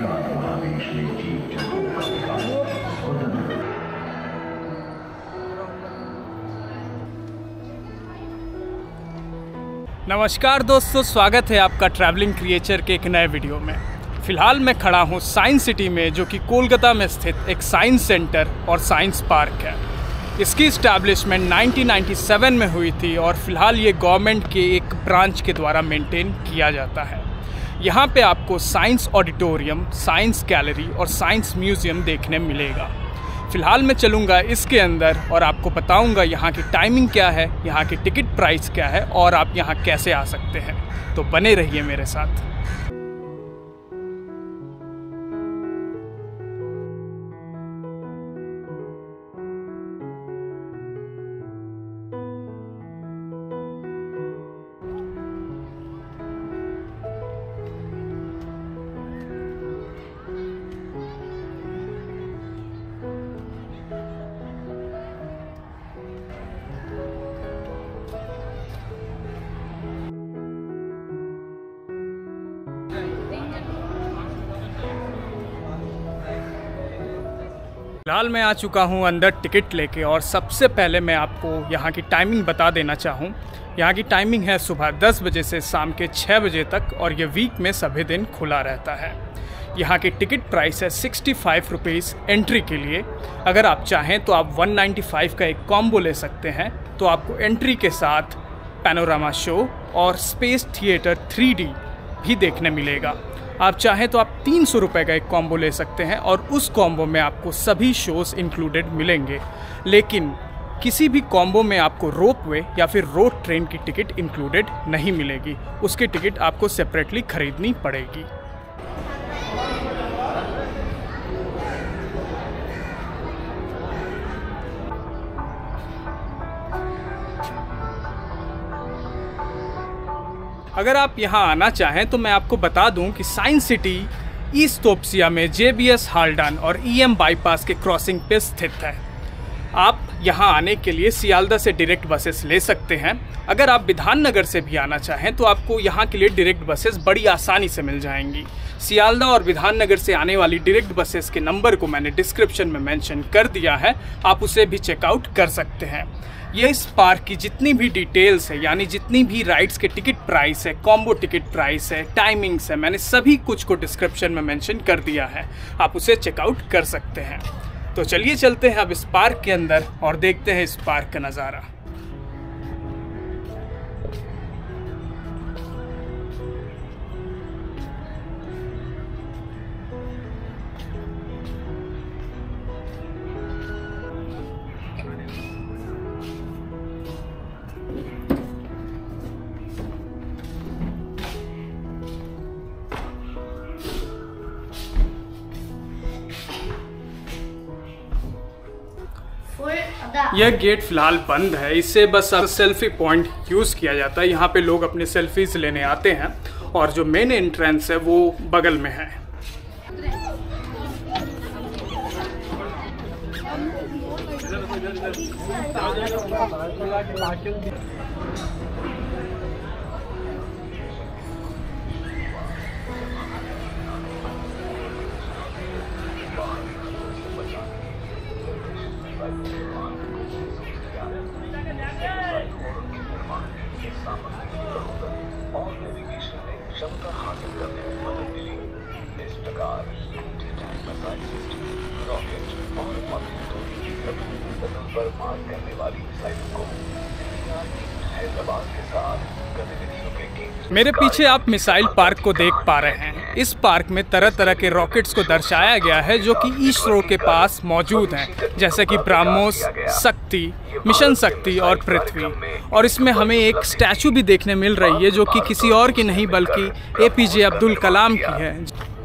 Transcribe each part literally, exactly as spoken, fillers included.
नमस्कार दोस्तों, स्वागत है आपका ट्रैवलिंग क्रिएचर के एक नए वीडियो में। फ़िलहाल मैं खड़ा हूँ साइंस सिटी में, जो कि कोलकाता में स्थित एक साइंस सेंटर और साइंस पार्क है। इसकी इस्टेब्लिशमेंट नाइनटीन नाइंटी सेवन में हुई थी और फिलहाल ये गवर्नमेंट के एक ब्रांच के द्वारा मेंटेन किया जाता है। यहाँ पे आपको साइंस ऑडिटोरियम, साइंस गैलरी और साइंस म्यूज़ियम देखने मिलेगा। फ़िलहाल मैं चलूँगा इसके अंदर और आपको बताऊँगा यहाँ की टाइमिंग क्या है, यहाँ की टिकट प्राइस क्या है और आप यहाँ कैसे आ सकते हैं। तो बने रहिए मेरे साथ। फिलहाल मैं आ चुका हूँ अंदर टिकट लेके और सबसे पहले मैं आपको यहाँ की टाइमिंग बता देना चाहूँ। यहाँ की टाइमिंग है सुबह दस बजे से शाम के छः बजे तक और ये वीक में सभी दिन खुला रहता है। यहाँ की टिकट प्राइस है सिक्सटी फाइव रुपीज़ एंट्री के लिए। अगर आप चाहें तो आप वन नाइन्टी फाइव का एक कॉम्बो ले सकते हैं, तो आपको एंट्री के साथ पैनोरामा शो और स्पेस थिएटर थ्री डी भी देखने मिलेगा। आप चाहें तो आप तीन सौ रुपये का एक कॉम्बो ले सकते हैं और उस कॉम्बो में आपको सभी शोज़ इंक्लूडेड मिलेंगे। लेकिन किसी भी कॉम्बो में आपको रोपवे या फिर रोड ट्रेन की टिकट इंक्लूडेड नहीं मिलेगी, उसकी टिकट आपको सेपरेटली खरीदनी पड़ेगी। अगर आप यहाँ आना चाहें तो मैं आपको बता दूं कि साइंस सिटी ईस्ट तोपसिया में जे बी एस हाल्डान और ई एम बाईपास के क्रॉसिंग पे स्थित है। आप यहाँ आने के लिए सियालदा से डायरेक्ट बसेस ले सकते हैं। अगर आप विधाननगर से भी आना चाहें तो आपको यहाँ के लिए डायरेक्ट बसेस बड़ी आसानी से मिल जाएंगी। सियालदा और विधाननगर से आने वाली डायरेक्ट बसेस के नंबर को मैंने डिस्क्रिप्शन में मेंशन कर दिया है, आप उसे भी चेकआउट कर सकते हैं। ये इस पार्क की जितनी भी डिटेल्स है, यानी जितनी भी राइड्स के टिकट प्राइस है, कॉम्बो टिकट प्राइस है, टाइमिंग्स है, मैंने सभी कुछ को डिस्क्रिप्शन में मेंशन कर दिया है, आप उसे चेकआउट कर सकते हैं। तो चलिए चलते हैं अब इस पार्क के अंदर और देखते हैं इस पार्क का नज़ारा। यह गेट फिलहाल बंद है, इससे बस सेल्फी पॉइंट यूज़ किया जाता है। यहाँ पे लोग अपने सेल्फीज लेने आते हैं और जो मेन एंट्रेंस है वो बगल में है। मेरे पीछे आप मिसाइल पार्क को देख पा रहे हैं। इस पार्क में तरह तरह के रॉकेट्स को दर्शाया गया है जो कि इसरो के पास मौजूद हैं, जैसे कि ब्रह्मोस, शक्ति, मिशन शक्ति और पृथ्वी। और इसमें हमें एक स्टैचू भी देखने मिल रही है जो कि किसी और की नहीं बल्कि ए पी जे अब्दुल कलाम की है।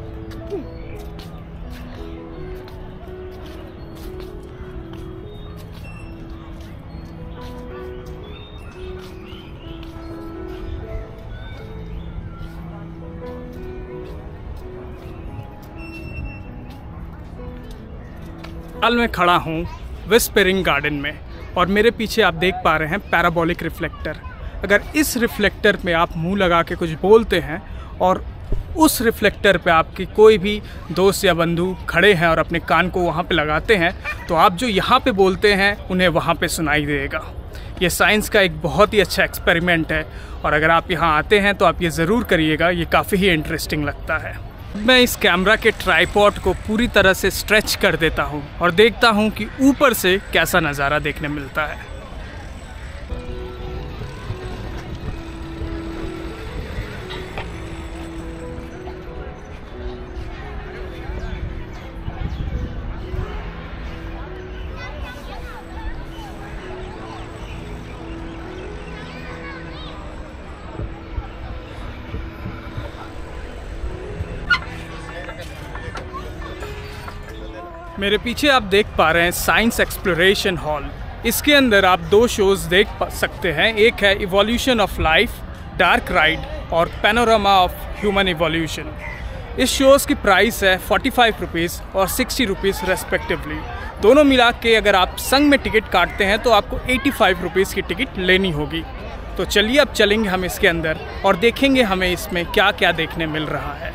हाल में खड़ा हूँ विस्परिंग गार्डन में और मेरे पीछे आप देख पा रहे हैं पैराबोलिक रिफ्लेक्टर। अगर इस रिफ्लेक्टर में आप मुंह लगा के कुछ बोलते हैं और उस रिफ्लेक्टर पे आपकी कोई भी दोस्त या बंधु खड़े हैं और अपने कान को वहाँ पे लगाते हैं तो आप जो यहाँ पे बोलते हैं उन्हें वहाँ पे सुनाई देगा। ये साइंस का एक बहुत ही अच्छा एक्सपेरिमेंट है और अगर आप यहाँ आते हैं तो आप ये ज़रूर करिएगा, ये काफ़ी ही इंटरेस्टिंग लगता है। मैं इस कैमरा के ट्राइपॉड को पूरी तरह से स्ट्रेच कर देता हूँ और देखता हूँ कि ऊपर से कैसा नज़ारा देखने मिलता है। मेरे पीछे आप देख पा रहे हैं साइंस एक्सप्लोरेशन हॉल। इसके अंदर आप दो शोज़ देख सकते हैं, एक है evolution of life dark ride और पैनोरामा ऑफ ह्यूमन इवोल्यूशन। इस शोज़ की प्राइस है फोर्टी फाइव रुपीज़ और सिक्सटी रुपीज़ रेस्पेक्टिवली। दोनों मिला के अगर आप संग में टिकट काटते हैं तो आपको एटी फाइव रुपीज़ की टिकट लेनी होगी। तो चलिए अब चलेंगे हम इसके अंदर और देखेंगे हमें इसमें क्या क्या देखने मिल रहा है।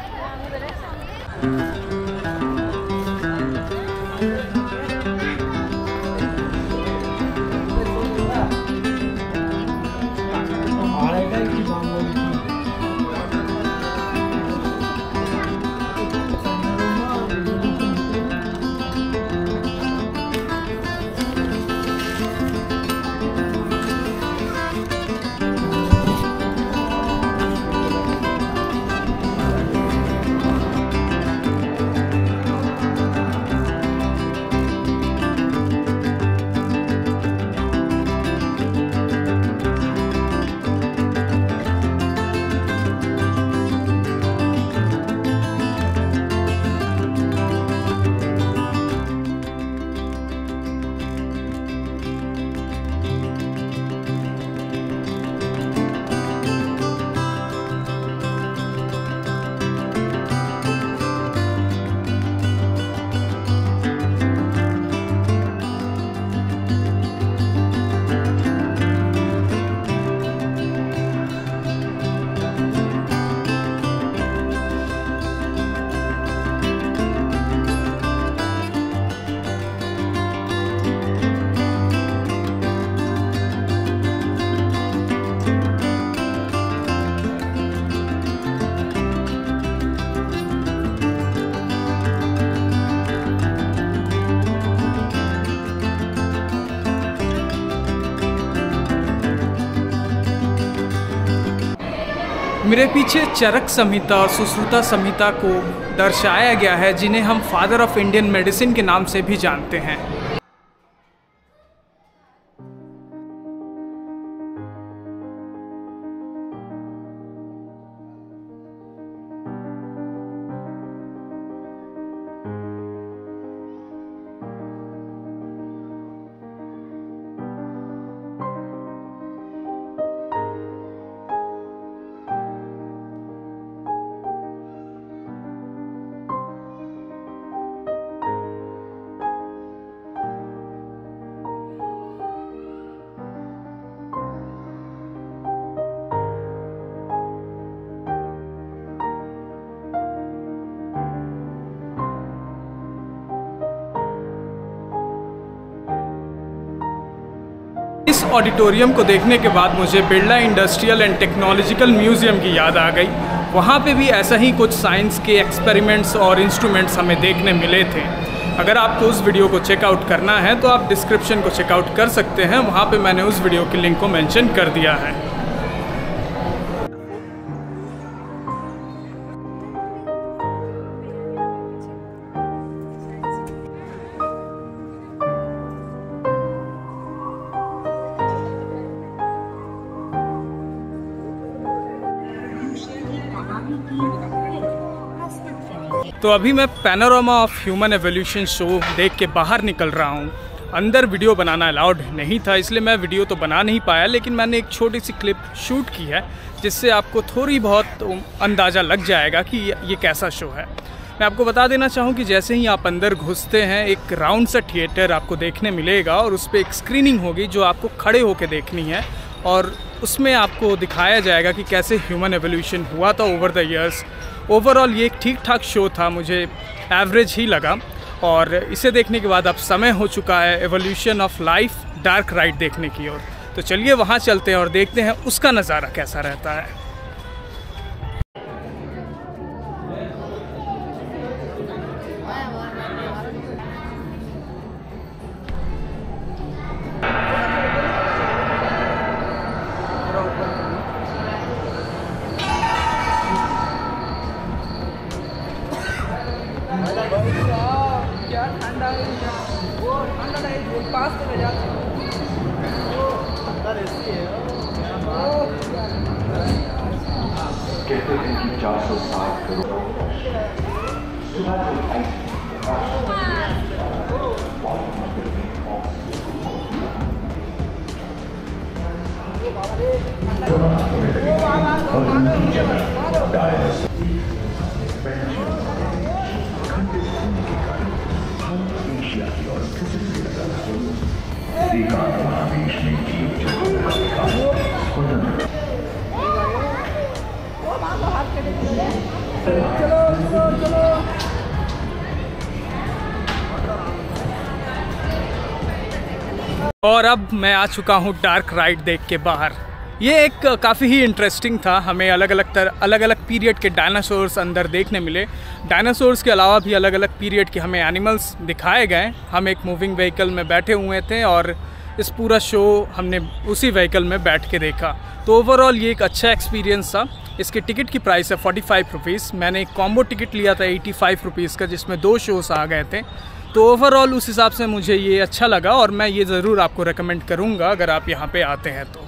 मेरे पीछे चरक संहिता और सुश्रुता संहिता को दर्शाया गया है, जिन्हें हम फादर ऑफ इंडियन मेडिसिन के नाम से भी जानते हैं। इस ऑडिटोरियम को देखने के बाद मुझे Birla industrial and technological museum की याद आ गई। वहाँ पे भी ऐसा ही कुछ साइंस के एक्सपेरिमेंट्स और इंस्ट्रूमेंट्स हमें देखने मिले थे। अगर आपको उस वीडियो को चेकआउट करना है तो आप डिस्क्रिप्शन को चेकआउट कर सकते हैं, वहाँ पे मैंने उस वीडियो की लिंक को मेंशन कर दिया है। तो अभी मैं panorama of human evolution show देख के बाहर निकल रहा हूँ। अंदर वीडियो बनाना अलाउड नहीं था, इसलिए मैं वीडियो तो बना नहीं पाया, लेकिन मैंने एक छोटी सी क्लिप शूट की है जिससे आपको थोड़ी बहुत अंदाज़ा लग जाएगा कि ये कैसा शो है। मैं आपको बता देना चाहूँ कि जैसे ही आप अंदर घुसते हैं एक राउंड सा थिएटर आपको देखने मिलेगा और उस पर एक स्क्रीनिंग होगी जो आपको खड़े होकर देखनी है और उसमें आपको दिखाया जाएगा कि कैसे ह्यूमन एवोल्यूशन हुआ था ओवर द ईयर्स ओवरऑल ये एक ठीक ठाक शो था, मुझे एवरेज ही लगा। और इसे देखने के बाद अब समय हो चुका है evolution of life dark ride देखने की ओर। तो चलिए वहाँ चलते हैं और देखते हैं उसका नज़ारा कैसा रहता है। क्या ठंडा है, वो ठंडा है, पास तो जा अंदर एसी है। कहते हैं कि चार सौ साठ करोड़ एशिया की और महादेश में चलो चलो चलो। और अब मैं आ चुका हूँ डार्क राइड देख के बाहर। ये एक काफ़ी ही इंटरेस्टिंग था, हमें अलग अलग तरह अलग अलग पीरियड के डायनासोर्स अंदर देखने मिले। डायनासोर्स के अलावा भी अलग अलग पीरियड के हमें एनिमल्स दिखाए गए। हम एक मूविंग व्हीकल में बैठे हुए थे और इस पूरा शो हमने उसी व्हीकल में बैठ के देखा। तो ओवरऑल ये एक अच्छा एक्सपीरियंस था। इसकी टिकट की प्राइस है फोर्टी फाइव रुपीज़। मैंने एक कॉम्बो टिकट लिया था एटी फाइव रुपीज़ का, जिसमें दो शोस आ गए थे। तो ओवरऑल उस हिसाब से मुझे ये अच्छा लगा और मैं ये ज़रूर आपको रेकमेंड करूँगा अगर आप यहाँ पे आते हैं तो।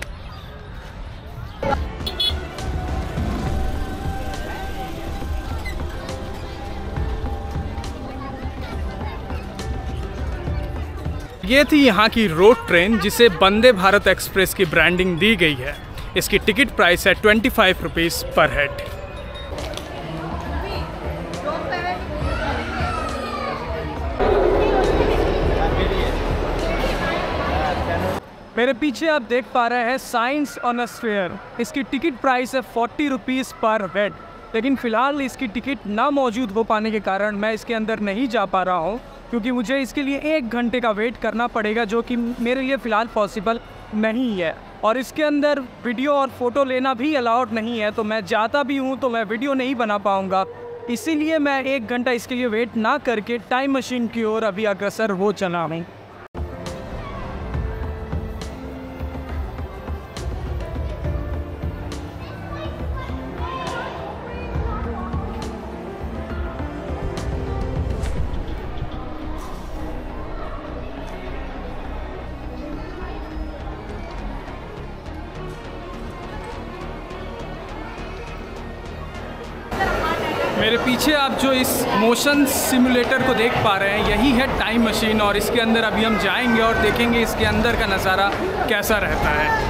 ये थी यहाँ की रोड ट्रेन जिसे वंदे भारत एक्सप्रेस की ब्रांडिंग दी गई है। इसकी टिकट प्राइस है twenty five rupees per head. मेरे पीछे आप देख पा रहे हैं साइंस ऑन अ स्फीयर। इसकी टिकट प्राइस है फोर्टी रुपीज़ पर हेड, लेकिन फ़िलहाल इसकी टिकट ना मौजूद हो पाने के कारण मैं इसके अंदर नहीं जा पा रहा हूँ, क्योंकि मुझे इसके लिए एक घंटे का वेट करना पड़ेगा, जो कि मेरे लिए फ़िलहाल पॉसिबल नहीं है। और इसके अंदर वीडियो और फ़ोटो लेना भी अलाउड नहीं है, तो मैं जाता भी हूँ तो मैं वीडियो नहीं बना पाऊँगा। इसीलिए मैं एक घंटा इसके लिए वेट ना करके टाइम मशीन की ओर अभी अग्रसर हो चला हूँ। मेरे पीछे आप जो इस मोशन सिमुलेटर को देख पा रहे हैं, यही है टाइम मशीन। और इसके अंदर अभी हम जाएंगे और देखेंगे इसके अंदर का नज़ारा कैसा रहता है।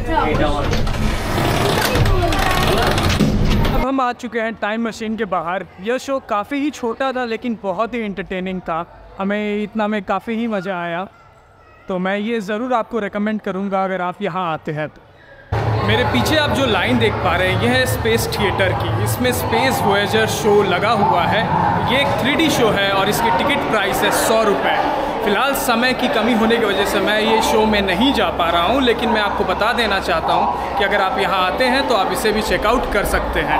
अब हम आ चुके हैं टाइम मशीन के बाहर। यह शो काफ़ी ही छोटा था लेकिन बहुत ही एंटरटेनिंग था। हमें इतना में काफ़ी ही मज़ा आया, तो मैं ये ज़रूर आपको रेकमेंड करूँगा अगर आप यहाँ आते हैं तो। मेरे पीछे आप जो लाइन देख पा रहे हैं यह है स्पेस थिएटर की। इसमें स्पेस वॉयेजर शो लगा हुआ है। ये एक थ्री डी शो है और इसकी टिकट प्राइस है सौ रुपये। फ़िलहाल समय की कमी होने की वजह से मैं ये शो में नहीं जा पा रहा हूँ, लेकिन मैं आपको बता देना चाहता हूँ कि अगर आप यहाँ आते हैं तो आप इसे भी चेकआउट कर सकते हैं।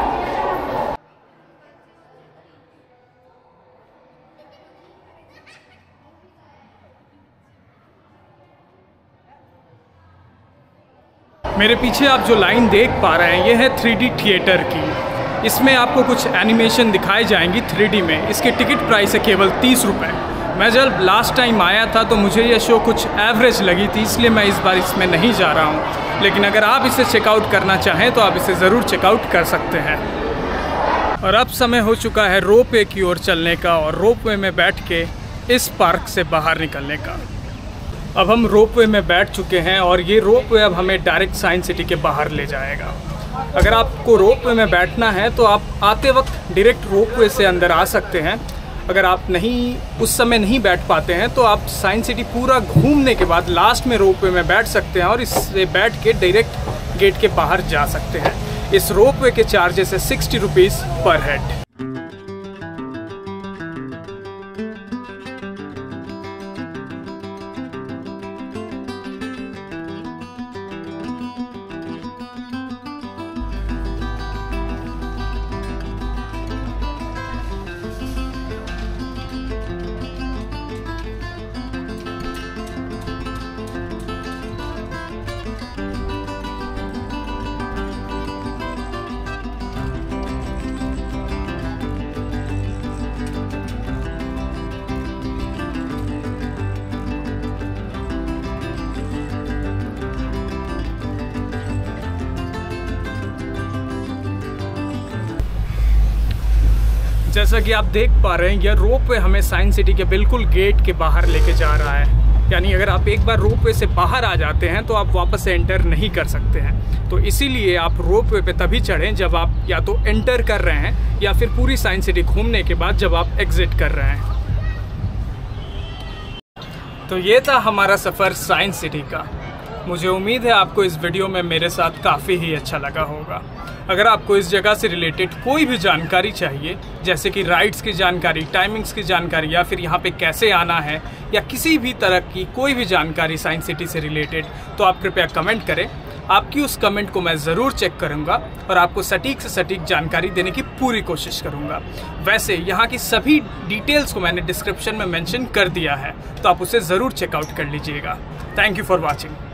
मेरे पीछे आप जो लाइन देख पा रहे हैं यह है थ्री डी थिएटर की। इसमें आपको कुछ एनिमेशन दिखाई जाएंगी थ्री डी में। इसकी टिकट प्राइस है केवल तीस रुपये। मैं जब लास्ट टाइम आया था तो मुझे यह शो कुछ एवरेज लगी थी, इसलिए मैं इस बार इसमें नहीं जा रहा हूँ। लेकिन अगर आप इसे चेकआउट करना चाहें तो आप इसे ज़रूर चेकआउट कर सकते हैं। और अब समय हो चुका है रोप वे की ओर चलने का और रोप वे में बैठ के इस पार्क से बाहर निकलने का। अब हम रोप वे में बैठ चुके हैं और ये रोप वे अब हमें डायरेक्ट साइंस सिटी के बाहर ले जाएगा। अगर आपको रोप वे में बैठना है तो आप आते वक्त डायरेक्ट रोप वे से अंदर आ सकते हैं। अगर आप नहीं उस समय नहीं बैठ पाते हैं तो आप साइंस सिटी पूरा घूमने के बाद लास्ट में रोप वे में बैठ सकते हैं और इससे बैठ के डायरेक्ट गेट के बाहर जा सकते हैं। इस रोप वे के चार्जेस है सिक्सटी रुपीज़ पर हेड। जैसा कि आप देख पा रहे हैं यह रोप वे हमें साइंस सिटी के बिल्कुल गेट के बाहर लेके जा रहा है। यानी अगर आप एक बार रोप वे से बाहर आ जाते हैं तो आप वापस से एंटर नहीं कर सकते हैं। तो इसीलिए आप रोप वे पे तभी चढ़ें जब आप या तो एंटर कर रहे हैं या फिर पूरी साइंस सिटी घूमने के बाद जब आप एग्जिट कर रहे हैं। तो ये था हमारा सफ़र साइंस सिटी का। मुझे उम्मीद है आपको इस वीडियो में मेरे साथ काफ़ी ही अच्छा लगा होगा। अगर आपको इस जगह से रिलेटेड कोई भी जानकारी चाहिए, जैसे कि राइड्स की जानकारी, टाइमिंग्स की जानकारी या फिर यहाँ पे कैसे आना है या किसी भी तरह की कोई भी जानकारी साइंस सिटी से रिलेटेड, तो आप कृपया कमेंट करें। आपकी उस कमेंट को मैं ज़रूर चेक करूँगा और आपको सटीक से सटीक जानकारी देने की पूरी कोशिश करूँगा। वैसे यहाँ की सभी डिटेल्स को मैंने डिस्क्रिप्शन में मेंशन कर दिया है, तो आप उसे ज़रूर चेकआउट कर लीजिएगा। Thank you for watching.